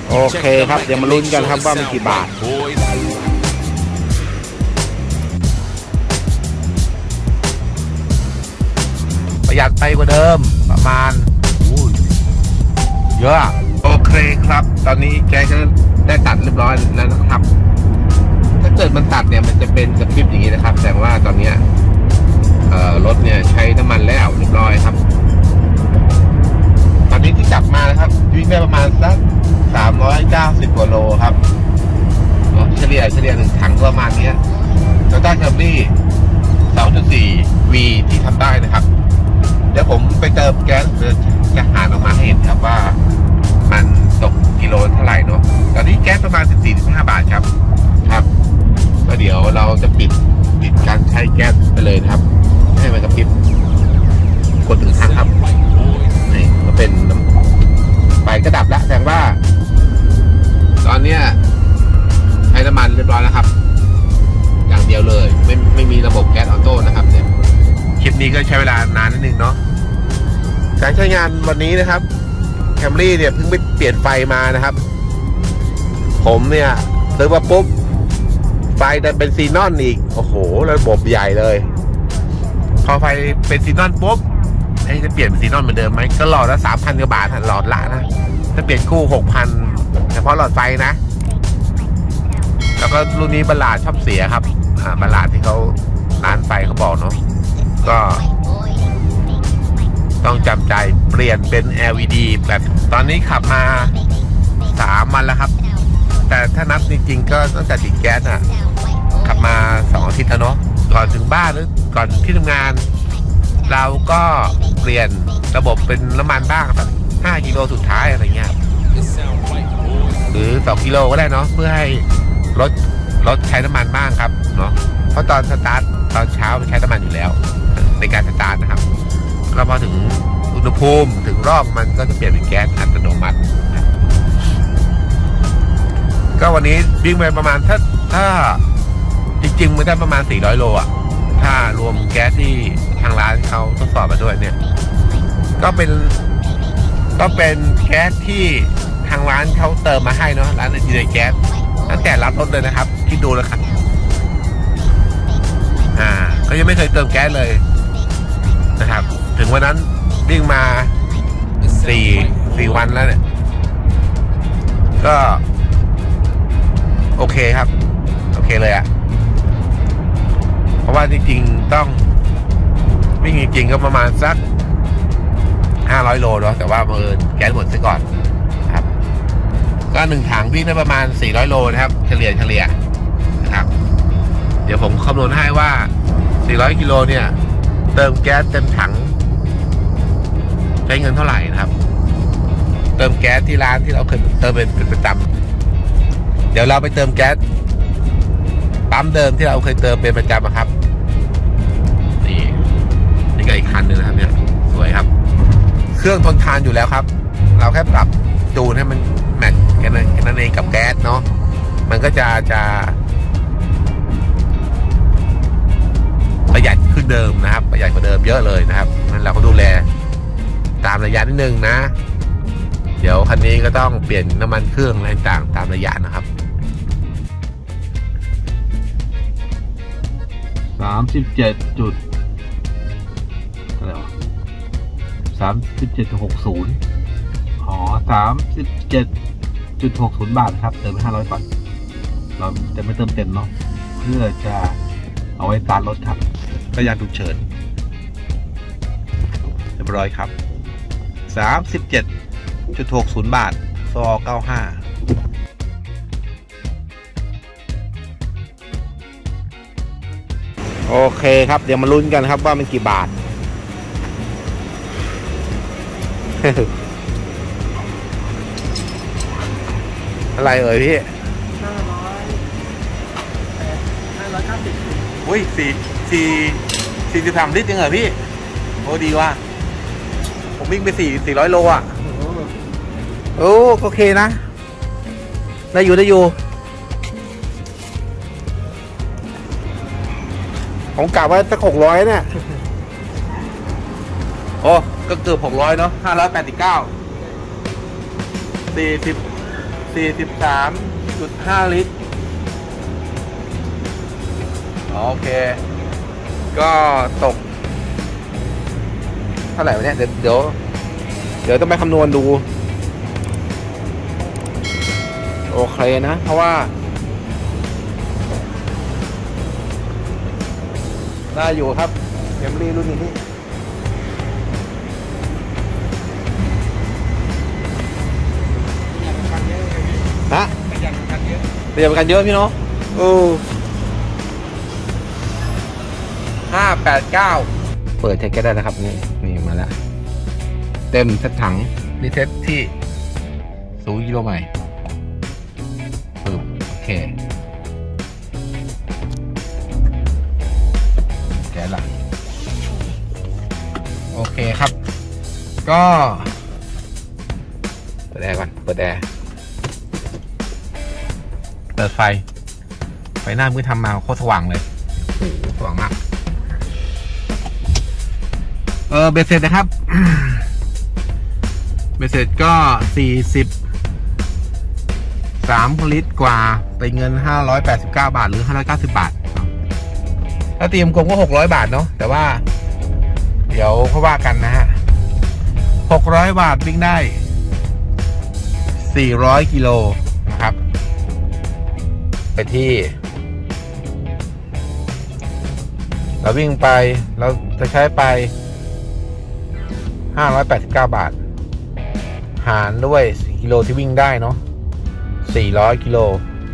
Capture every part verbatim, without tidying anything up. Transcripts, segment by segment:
โอเคครับเดี๋ยวมาลุ้นกันครับว่ามันกี่บาทประหยัดไปกว่าเดิมประมาณเยอะโอเคครับตอนนี้แกก็ได้ตัดเรียบร้อยแล้วนะครับถ้าเกิดมันตัดเนี่ยมันจะเป็นกระพริบอย่างนี้นะครับแสดงว่าตอนนี้รถเนี่ยใช้น้ำมันแล้วเรียบร้อยครับตอนนี้ที่จับมานะครับวิ่งได้ประมาณสักสามร้อยเก้าสิบกว่าโลครับเฉลี่ยเฉลี่ยหนึ่งถังประมาณนี้โตโยต้าแคมรี่ สองจุดสี่ วี ที่ทำได้นะครับเดี๋ยวผมไปเติมแก๊สจะหารออกมาให้เห็นครับว่ามันตกกิโลเท่าไหร่เนาะตอนนี้แก๊สประมาณ สิบสี่ถึงสิบห้า บาทครับครับก็เดี๋ยวเราจะปิดปิดการใช้แก๊สไปเลยนะครับให้มันกระพริบกดถึงทางครับนี่ก็เป็นไฟก็ดับแล้วแสดงว่าตอนนี้ใช้น้ำมันเรียบร้อยแล้วครับอย่างเดียวเลยไม่ไม่มีระบบแก๊สออโต้นะครับเนี่ยคลิปนี้ก็ใช้เวลานานนิดนึงเนาะการใช้งานวันนี้นะครับแคมรี่เนี่ยเพิ่งไปเปลี่ยนไฟมานะครับผมเนี่ยซื้อมาปุ๊บไฟดันเป็นซีนอนอีกโอ้โหระบบใหญ่เลยพอไฟเป็นซีนอนปุ๊บไอ้จะเปลี่ยนเป็นซีนอนเหมือนเดิมไหมก็หลอดละสามพันกว่าบาทหลอดละนะถ้าเปลี่ยนคู่หกพันเฉพาะหลอดไฟนะแล้วก็รุ่นนี้บัลลาดชอบเสียครับอ่าบัลลาดที่เขาร้านไฟเขาบอกเนาะก็ต้องจำใจเปลี่ยนเป็น แอล อี ดี แบบตอนนี้ขับมาสามวันแล้วครับแต่ถ้านับจริงๆก็ตั้งแต่ติดแก๊สอ่ะขับมาสองอาทิตย์แล้วเนาะก่อนถึงบ้านหรือก่อนที่ทำงานเราก็เปลี่ยนระบบเป็นน้ำมันบ้างแบบห้ากิโลสุดท้ายอะไรเงี้ยหรือสองกิโลก็ได้เนาะเพื่อให้รถรถใช้น้ำมันบ้างครับเนาะเพราะตอนสตาร์ทตอนเช้ามันใช้น้ำมันอยู่แล้วในการสตาร์ทนะครับแล้วพอถึงอุณหภูมิถึงรอบมันก็จะเปลี่ยนเป็นแก๊สอัตโนมัติก็วันนี้วิ่งไปประมาณถ้าถ้าจริงๆมันได้ประมาณสี่ร้อยโลอ่ะถ้ารวมแก๊สที่ทางร้านเขาทดสอบมาด้วยเนี่ยก็เป็นก็เป็นแก๊สที่ทางร้านเขาเติมมาให้เนาะร้านดีเจแก๊สตั้งแต่รับรถเลยนะครับคิดดูแล้วครับอ่าก็ยังไม่เคยเติมแก๊สเลยนะครับถึงวันนั้นวิ่งมาสี่สี่วันแล้วเนี่ยก็โอเคครับโอเคเลยอะเพราะว่าจริงๆต้องวิ่งจริงๆก็ประมาณสักห้าร้อยโลเนาะแต่ว่าเมื่อแก๊สหมดซะก่อนครับก็หนึ่งถังวิ่งได้ประมาณสี่ร้อยโลนะครับเฉลี่ยเฉลี่ยนะครับเดี๋ยวผมคำนวณให้ว่าสี่ร้อยกิโลเนี่ยเติมแก๊สเต็มถังใช้เงินเท่าไหร่นะครับเติมแก๊สที่ร้านที่เราเคยเติมเป็นประจำเดี๋ยวเราไปเติมแก๊สปั๊มเดิมที่เราเคยเติมเป็นประจำครับนี่นี่ก็อีกคันนึงนะครับเนี่ยสวยครับเครื่องทนทานอยู่แล้วครับเราแค่ปรับจูนให้มันแมทแค่นั้นแค่นั้นเองกับแก๊สเนาะมันก็จะจะประหยัดขึ้นเดิมนะครับประหยัดกว่าเดิมเยอะเลยนะครับงั้นเราก็ดูแลตามระยะนิดนึงนะเดี๋ยวคันนี้ก็ต้องเปลี่ยนน้ำมันเครื่องอะไรต่างตามระยะนะครับสามสิบเจ็ดจุดอะไรวะสามสิบเจ็ดจุดหกศูนย์อ๋อสามสิบเจ็ดจุดหกศูนย์บาทครับเติมไปห้าร้อยก่อนเราจะไม่เติมเต็มเนาะเพื่อจะเอาไว้สตาร์ทรถครับระยะฉุกเฉินเรียบร้อยครับสามสิบเจ็ดจุดหกศูนย์บาทซอเก้าห้าโอเคครับเดี๋ยวมาลุ้นกันครับว่ามันกี่บาท อะไรเอ่ยพี่ห้าร้อยห้าร้อยเก้าสิบอุ้ยสี่สี่สี่สิบสามลิตรยังเหรอพี่โอ้ดีว่ะผมวิ่งไปสี่สี่ร้อยโลอ่ะโอ้โอเคนะได้อยู่ได้อยู่ผมกะว่าจะหกร้อยเนี่ยโอ้ก็เกือบหกร้อยเนาะห้าร้อยแปดสิบเก้าสี่สิบสี่สิบสามจุดห้า ลิตรโอเคก็ตกเท่าไหร่วะเนี่ยเดี๋ยวเดี๋ยวเดี๋ยวต้องไปคำนวณดูโอเคนะเพราะว่าได้อยู่ครับเกมรี่รุ่นนี้ฮะประหยัดประกันเยอะประหยัดประกันเยอะพี่เนาะโอ้ห้าแปดเก้าเปิดเทคแก๊สได้นะครับนี่นี่มาแล้วเต็มเซตถังนี่เทสที่ศูนย์กิโลใหม่ปึ๊บโอเคแก๊สละโอเคครับก็เปิดแอร์ก่อนเปิดแอร์เปิดไฟไฟหน้ามือทำมาโคตรสว่างเลยโอ้โหสว่างมากเออเบสเสร็จนะครับเบสเสร็จก็สี่สิบสามลิตรกว่าเป็นเงินห้าร้อยแปดสิบเก้าบาทหรือห้าร้อยเก้าสิบบาทถ้าเตรียมกลมก็หกร้อยบาทเนาะแต่ว่าเดี๋ยวเขาว่ากันนะฮะหกร้อยบาทวิ่งได้สี่ร้อยกิโลนะครับไปที่เราวิ่งไปเราจะใช้ไปห้าร้อยแปดสิบเก้าบาทหารด้วยกิโลที่วิ่งได้เนาะสี่ร้อยกิโล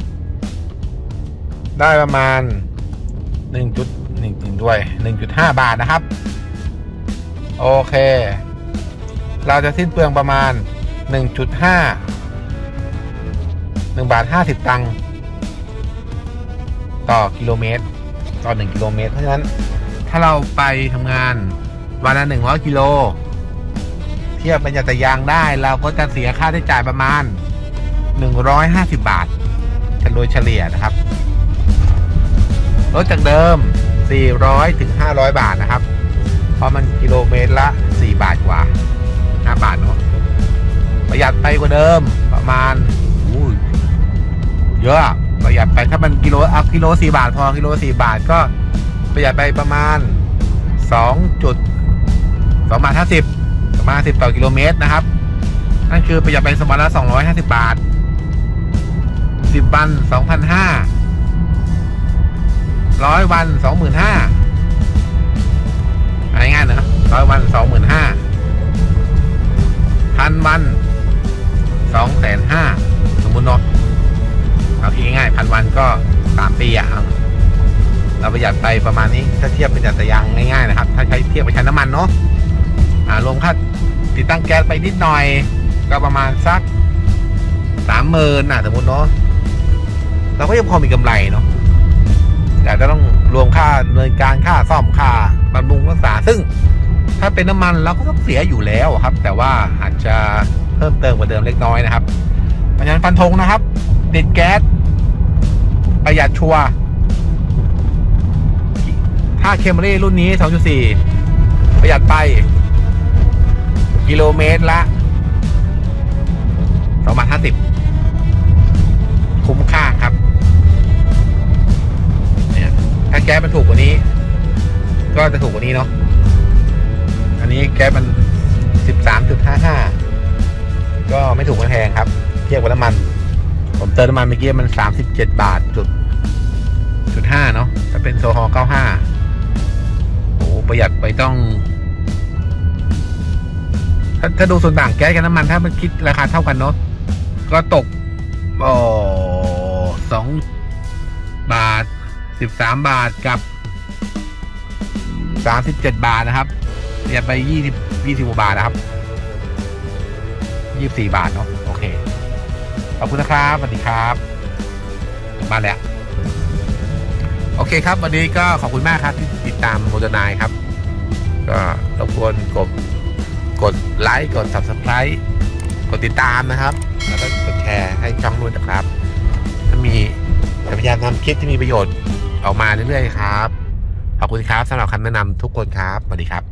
ได้ประมาณหนึ่งจุดหนึ่งด้วย หนึ่งจุดห้า บาทนะครับโอเคเราจะสิ้นเปลืองประมาณ หนึ่งจุดห้า หนึ่งบาทห้าสิบตังค์ต่อกิโลเมตรต่อหนึ่งกิโลเมตรเพราะฉะนั้นถ้าเราไปทำงานวันละหนึ่งร้อยกิโลเทียบเป็นจักรยานได้เราก็จะเสียค่าใช้จ่ายประมาณหนึ่งร้อยห้าสิบบาทโดยเฉลี่ยนะครับลดจากเดิมสี่ร้อยถึงห้าร้อยบาทนะครับเพราะมันกิโลเมตรละสี่บาทกว่าห้าบาทเนาะประหยัดไปกว่าเดิมประมาณอู้เยอะประหยัดไปถ้ามันกิโลอัพกิโลสี่บาทพอกิโลสี่บาทก็ประหยัดไปประมาณสองจุดสองบาทห้าสิบประมาณสิบต่อกิโลเมตรนะครับนั่นคือประหยัดไปสมบัติละสองร้อยห้าสิบบาทสิบวันสองพันห้าร้อยวันสองหมื่นห้าง่ายๆนะร้อยวันสองหมื่นห้าพันวันสองแสนห้าสมมุติเนาะเอาคิดง่ายๆพันวันก็สามปีอ่ะเราประหยัดไปประมาณนี้ถ้าเทียบเป็นจักรยานง่ายๆนะครับถ้าใช้เทียบไปใช้น้ำมันเนาะอ่ารวมค่าติดตั้งแก๊สไปนิดหน่อยก็ประมาณสักสามหมื่นอ่ะสมมติเนาะเราก็ยังพอมีกำไรเนาะแต่จะต้องรวมค่าดำเนินการค่าซ่อมค่าบำรุงรักษาซึ่งถ้าเป็นน้ำมันเราก็ต้องเสียอยู่แล้วครับแต่ว่าอาจจะเพิ่มเติมกว่าเดิมเล็กน้อยนะครับเพราะฉะนั้นฟันธงนะครับติดแก๊สประหยัดชัวร์ถ้าเคมรี่รุ่นนี้ สองจุดสี่ ประหยัดไปกิโลเมตรละสองบาทห้าสิบคุ้มค่าครับเนี่ยถ้าแก๊สมันถูกกว่านี้ก็จะถูกกว่านี้เนาะอันนี้แก๊สมัน สิบสามจุดห้าห้า ก็ไม่ถูกไม่แพงครับเทียบกับน้ำมันผมเติมน้ำมันเมื่อกี้มันสามสิบเจ็ดบาทจุดจุดห้าเนาะถ้าเป็นโซฮอล์เก้าสิบห้าโอ้ประหยัดไปต้องถ้าถ้าดูส่วนต่างแก๊สกับน้ำมันถ้ามันคิดราคาเท่ากันเนาะก็ตกโอ้สองบาทสิบสามบาทกับสามสิบเจ็ดบาทนะครับประหยัดไปยี่สิบยี่สิบกว่าบาทนะครับยี่สิบสี่บาทเนาะโอเคขอบคุณนะครับสวัสดีครับมาแล้วโอเคครับวันนี้ก็ขอบคุณมากครับที่ติดตามโมโตไนน์ครับก็รบกวนกดกดไลค์กด ซับสไครบ์ กดติดตามนะครับแล้วก็กดแชร์ให้ช่องด้วยนะครับถ้ามีจะพยายามทำคลิปที่มีประโยชน์ออกมาเรื่อยๆครับขอบคุณครับสำหรับคำแนะนำทุกคนครับสวัสดีครับ